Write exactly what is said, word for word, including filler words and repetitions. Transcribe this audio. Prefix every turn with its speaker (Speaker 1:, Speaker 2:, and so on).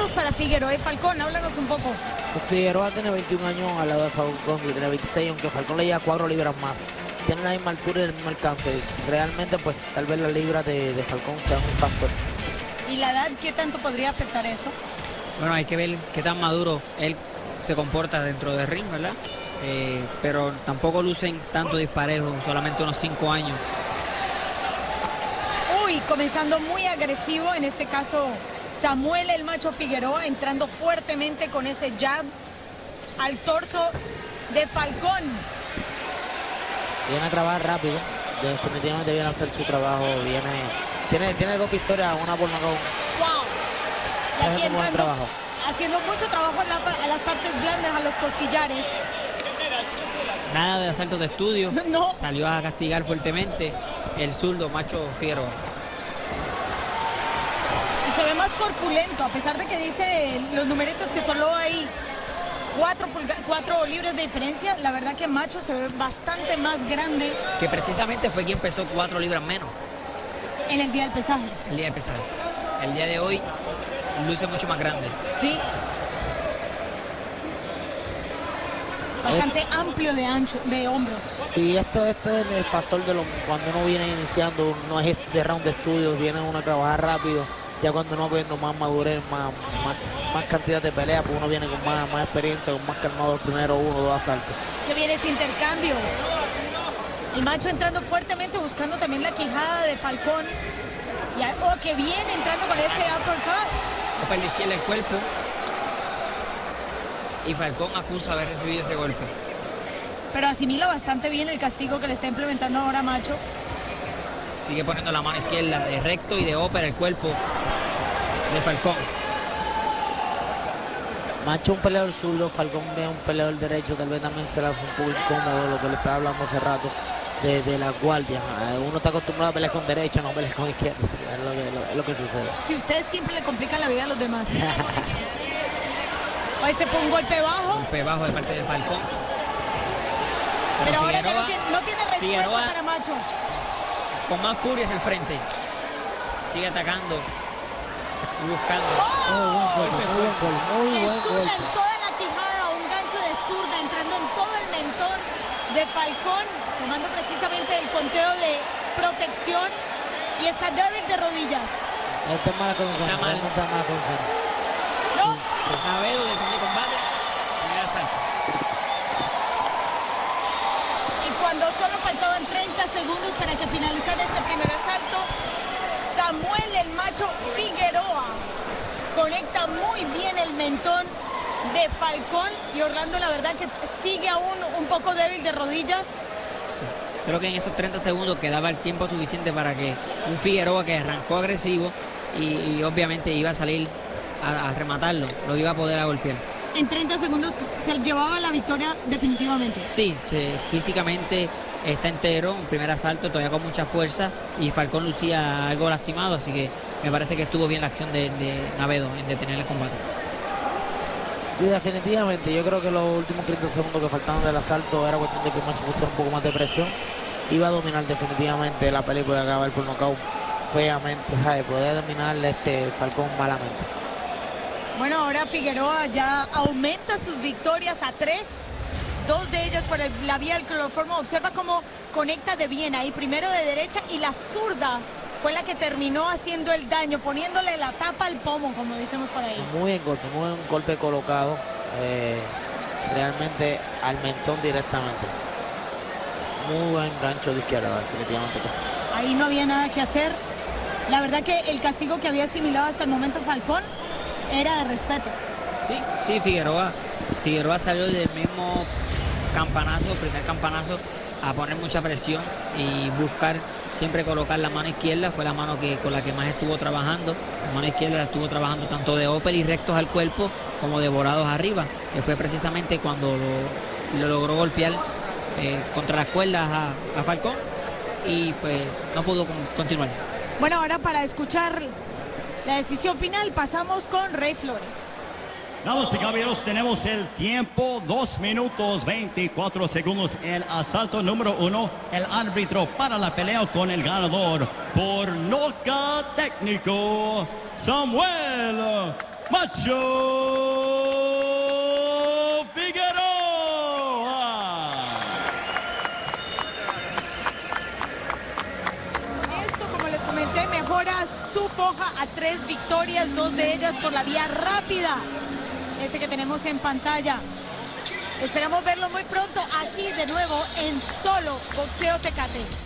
Speaker 1: segundos para Figueroa y Falcón. Háblanos un poco.
Speaker 2: Pues Figueroa tiene veintiún años al lado de Falcón, que tiene veintiséis, aunque Falcón le lleva cuatro libras más. Tienen la misma altura y el mismo alcance. Realmente, pues, tal vez las libras de, de Falcón sean un factor.
Speaker 1: ¿Y la edad qué tanto podría afectar eso?
Speaker 3: Bueno, hay que ver qué tan maduro él se comporta dentro del ring, ¿verdad? Eh, pero tampoco lucen tanto disparejos, solamente unos cinco años.
Speaker 1: Uy, comenzando muy agresivo, en este caso Samuel el Macho Figueroa, entrando fuertemente con ese jab al torso de Falcón.
Speaker 2: Viene a trabajar rápido, definitivamente viene a hacer su trabajo, viene, tiene, tiene dos victorias, una por nocaut.
Speaker 1: ¡Wow! Y aquí
Speaker 2: Es un buen
Speaker 1: entrando,
Speaker 2: trabajo.
Speaker 1: haciendo mucho trabajo en la- a las partes blandas, a los costillares.
Speaker 3: Nada de asaltos de estudio.
Speaker 1: No.
Speaker 3: Salió a castigar fuertemente el zurdo Macho Figueroa.
Speaker 1: Y se ve más corpulento, a pesar de que dice los numeritos que solo hay cuatro, pulga- cuatro libras de diferencia. La verdad que Macho se ve bastante más grande
Speaker 3: Que precisamente fue quien pesó cuatro libras menos
Speaker 1: en el día del pesaje.
Speaker 3: el día de pesar. El día de hoy luce mucho más grande.
Speaker 1: Sí. Bastante amplio de ancho, de hombros.
Speaker 2: Sí, esto, esto es el factor de lo, cuando uno viene iniciando, no es de round de estudios, viene uno a trabajar rápido. Ya cuando uno cogiendo más madurez, más, más, más cantidad de pelea, pues uno viene con más, más experiencia, con más calmado el primero, uno o dos asaltos.
Speaker 1: Que viene ese intercambio. El Macho entrando fuertemente, buscando también la quijada de Falcón. Y a- oh, que viene entrando con ese uppercut.
Speaker 3: Copa la izquierda el cuerpo. Y Falcón acusa haber recibido ese golpe.
Speaker 1: Pero asimila bastante bien el castigo que le está implementando ahora Macho.
Speaker 3: Sigue poniendo la mano izquierda de recto y de ópera el cuerpo de Falcón.
Speaker 2: Macho un peleador zurdo, Falcón ve un peleador derecho, tal vez también se le hace un poco incómodo lo que le estaba hablando hace rato de, de la guardia. Eh, Uno está acostumbrado a pelear con derecha, no pelear con izquierda, es lo que, lo- es lo que sucede.
Speaker 1: Si ustedes siempre le complican la vida a los demás. Hoy se pone un golpe bajo,
Speaker 3: Golpe bajo de parte de Falcón.
Speaker 1: pero ahora ya no
Speaker 3: Figueroa,
Speaker 1: tiene, no tiene respuesta
Speaker 3: Figueroa
Speaker 1: para Macho.
Speaker 3: con más furia hacia el frente. Sigue atacando y buscando.
Speaker 2: Muy buen golpe, muy buen golpe, muy
Speaker 1: Le
Speaker 2: buen
Speaker 1: zurda
Speaker 2: golpe.
Speaker 1: en toda la quijada, un gancho de zurda entrando en todo el mentón de Falcón, tomando precisamente el conteo de protección y está débil de rodillas.
Speaker 2: Está en mala condición,
Speaker 3: Está mal.
Speaker 2: realmente está en mala condición.
Speaker 1: No,
Speaker 3: Navedo de primer combate. Primer asalto.
Speaker 1: y cuando solo faltaban treinta segundos para que finalizara este primer asalto, Samuel el Macho Figueroa conecta muy bien el mentón de Falcón y Orlando la verdad que sigue aún un poco débil de rodillas.
Speaker 3: Sí. Creo que en esos treinta segundos quedaba el tiempo suficiente para que un Figueroa que arrancó agresivo y, y obviamente iba a salir a, a rematarlo, lo iba a poder a golpear.
Speaker 1: En treinta segundos se llevaba la victoria definitivamente.
Speaker 3: Sí, se- físicamente está entero, un primer asalto todavía con mucha fuerza y Falcón lucía algo lastimado, así que me parece que estuvo bien la acción de, de Navedo en detener el combate.
Speaker 2: Sí, definitivamente, yo creo que los últimos treinta segundos que faltaban del asalto era cuestión de que Macho pusiera un poco más de presión. Iba a dominar definitivamente la pelea y podía acabar por nocaut feamente, ¿sabes? Podía dominar este Falcón malamente.
Speaker 1: Bueno, ahora Figueroa ya aumenta sus victorias a tres, dos de ellas por el- la vía del cloroformo. Observa cómo conecta de bien ahí, primero de derecha y la zurda fue la que terminó haciendo el daño, poniéndole la tapa al pomo, como decimos por ahí.
Speaker 2: Muy buen golpe, muy buen golpe colocado, eh, realmente al mentón directamente. Muy buen gancho de izquierda, definitivamente que sí.
Speaker 1: Ahí no había nada que hacer. La verdad que el castigo que había asimilado hasta el momento Falcón era de respeto.
Speaker 3: Sí, sí, Figueroa. Figueroa salió del mismo campanazo, primer campanazo, a poner mucha presión y buscar siempre colocar la mano izquierda. Fue la mano que con la que más estuvo trabajando. La mano izquierda la estuvo trabajando tanto de ópel y rectos al cuerpo como de volados arriba, que fue precisamente cuando lo, lo logró golpear eh, contra las cuerdas a, a Falcón y pues no pudo con- continuar.
Speaker 1: Bueno, ahora para escuchar la decisión final pasamos con Rey Flores.
Speaker 4: Damas y caballeros, tenemos el tiempo, dos minutos veinticuatro segundos. El asalto número uno, el árbitro para la pelea con el ganador por nocaut técnico, Samuel Macho Figueroa.
Speaker 1: Esto, como les comenté, mejora su foja a tres victorias, dos de ellas por la vía rápida. Este que tenemos en pantalla. Esperamos verlo muy pronto aquí de nuevo en Solo Boxeo Tecate.